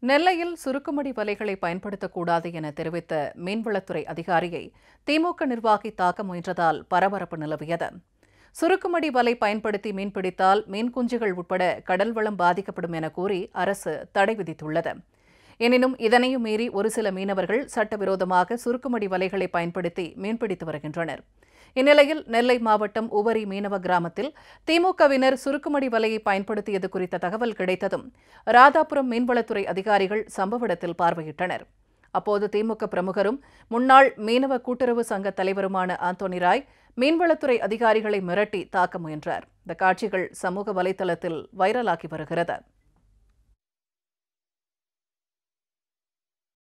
நெல்லையில் சுருக்குமடி வலைகளை பயன்படுத்தக்கூடாது என தெரிவித்த மீன்வளத்துறை அதிகாரியை திமுக நிர்வாகி தாக்க முயன்றதால் பரபரப்பு நிலவியது. சுருக்குமடி வலை பயன்படுத்தி மீன்பிடித்தால் மீன் குஞ்சுகள் உட்பட கடல் வளம் பாதிக்கப்படும் என கூறி அரசு தடை விதித்துள்ளது. எனினும் இதனையும் மீறி ஒரு சில மீனவர்கள் சட்டவிரோதமாக சுருக்குமடி வலைகளை பயன்படுத்தி மீன்பிடித்து வருகின்றனர். இந்நிலையில் நெல்லை மாவட்டம் உவரி மீனவ கிராமத்தில் திமுகவினர் சுருக்குமடி வலையை பயன்படுத்தியது குறித்த தகவல் கிடைத்ததும் ராதாபுரம் மீன்வளத்துறை அதிகாரிகள் சம்பவ இடத்தில் பார்வையிட்டனர். அப்போது திமுக பிரமுகரும் முன்னாள் மீனவ கூட்டுறவு சங்க தலைவருமான ஆந்தோனி ராய் மீன்வளத்துறை அதிகாரிகளை மிரட்டி தாக்க முயன்றார். இந்த காட்சிகள் சமூக வலைதளத்தில் வைரலாகி வருகிறது.